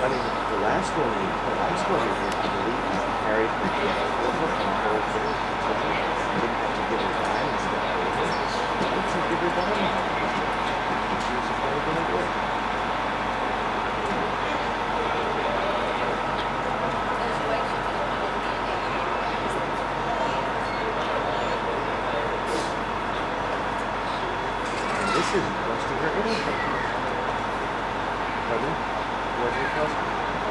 I mean, the last one we carried the whole thing. So we didn't have to give her time and stuff. Let's give her time. She was probably going to work. And this isn't costing her anything. Pardon? What's it costing?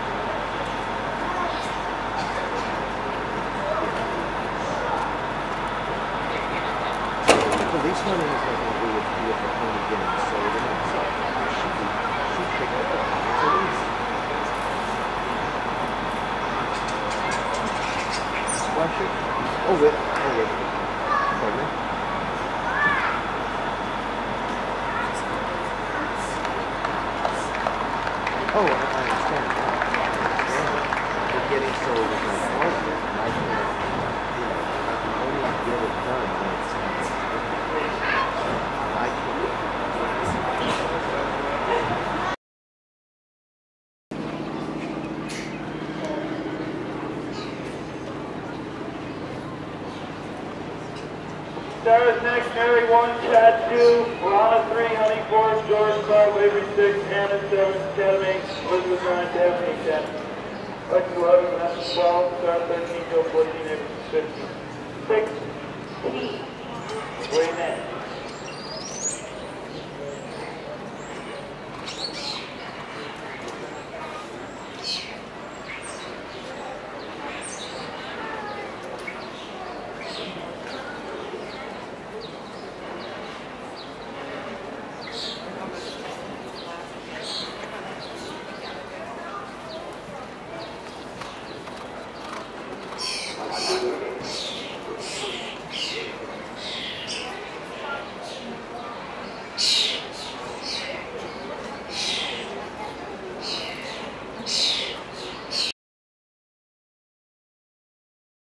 This one has nothing to do with the home getting sold and so she picked up the police. Wash it? Oh wait. Pardon me? Oh, I understand that. They're getting sold as an apartment. I can only get it done when it's Sarah's next, Mary 1, Chad 2, Lana 3, Honey 4, George 5, Avery 6, Hannah 7, Academy, Elizabeth 9, Daphne 10, Alexis 11, Vanessa 12, Sarah 13, Joe 14, Avery 15, 16. Wait a minute.